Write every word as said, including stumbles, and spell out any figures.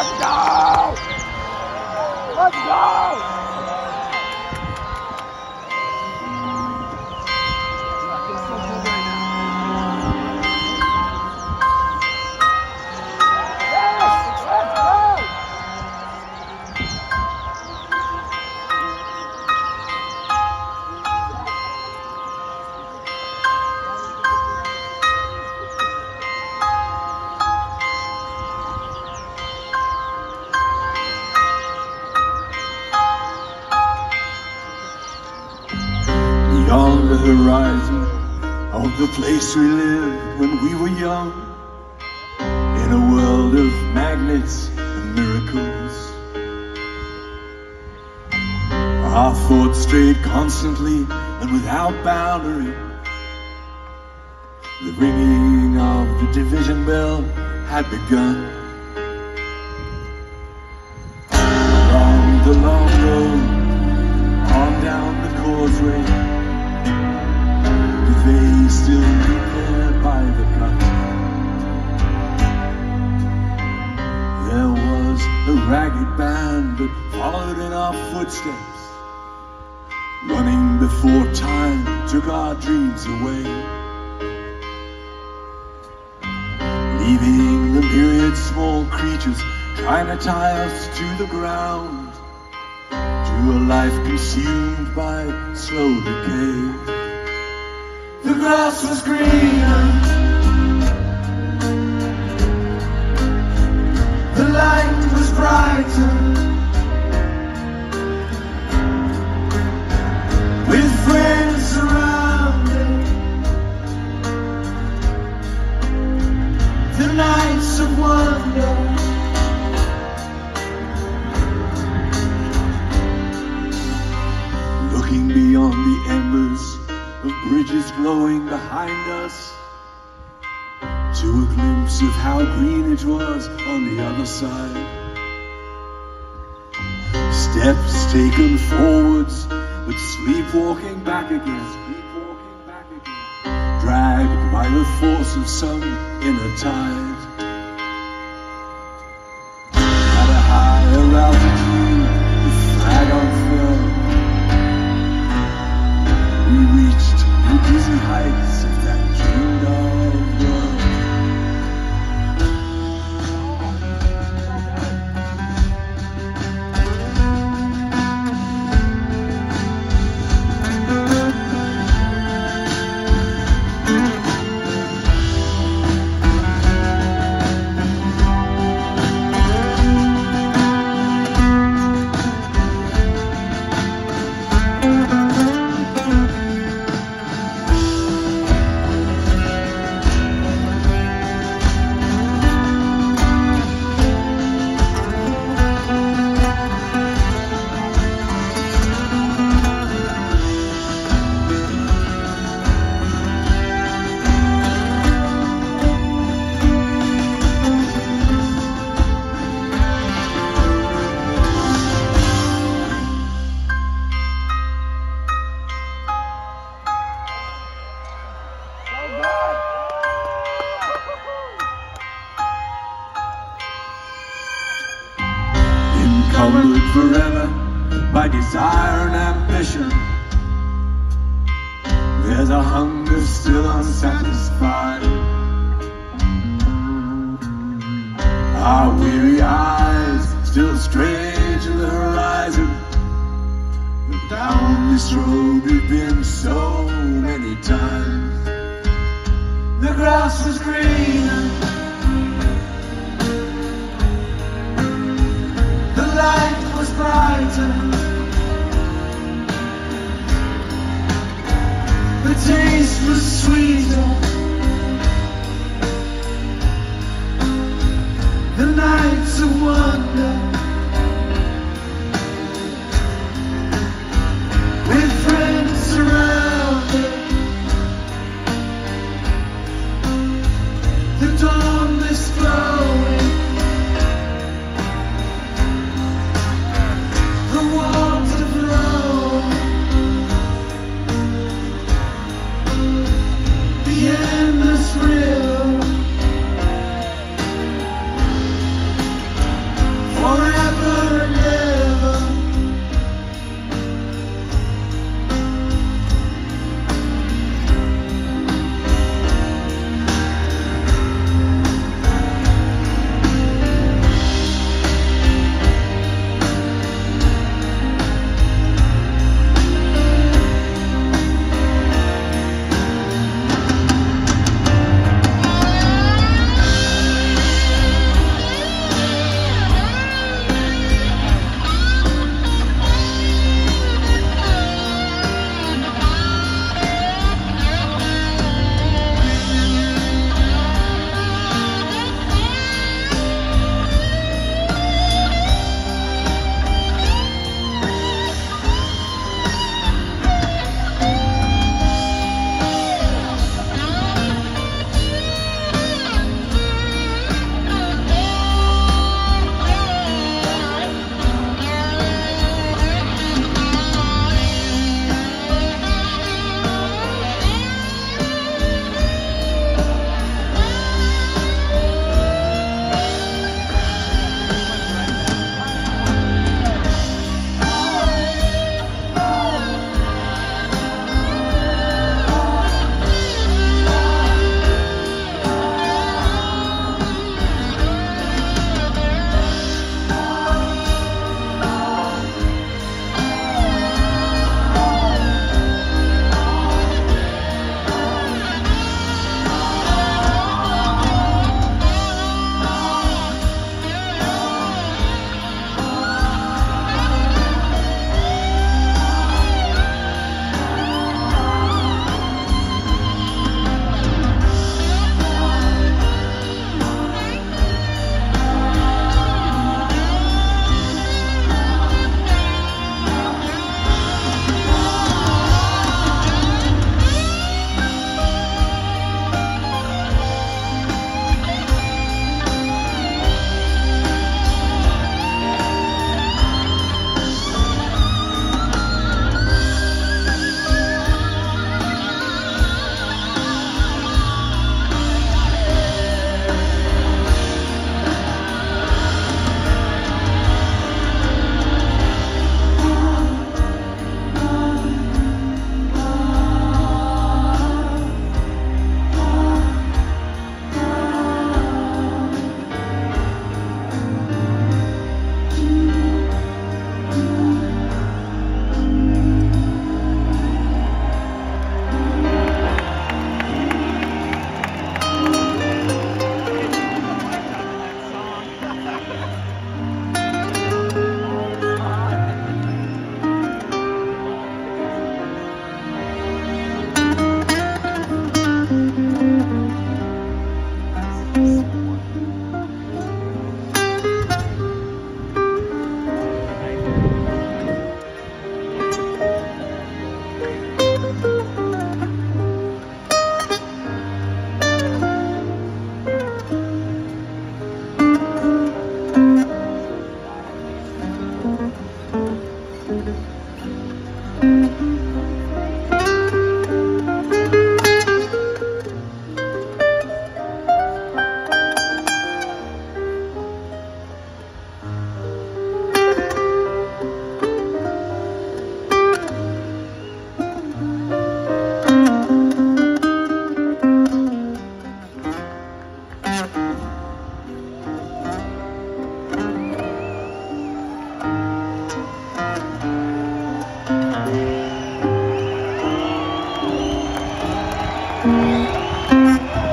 Let's go! Let's go! Beyond the horizon of the place we lived when we were young, in a world of magnets and miracles, our thoughts strayed constantly and without boundary. The ringing of the division bell had begun. Along the long road, on down the causeway, they still live there by the cut. There was a ragged band that followed in our footsteps, running before time took our dreams away, leaving the myriad small creatures trying to tie us to the ground, to a life consumed by slow decay. The grass was greener, the light was brighter, with friends surrounding, the nights of wonder, looking beyond the embers of bridges glowing behind us, to a glimpse of how green it was on the other side. Steps taken forwards, but sleepwalking back again, sleepwalking back again, dragged by the force of some inner tide. At a higher altitude, the flag unfurled, we reached the dizzy heights of that dreamed of world. Encumbered forever by desire and ambition, there's a hunger still unsatisfied. Our weary eyes still stray to the horizon, but down this road we've been so many times. The grass was greener, the light was brighter, the taste was sweeter, the nights of wonder, with friends surrounded, the dawnless glowing, the warmth of love, the endless river, forever and ever. Thank you.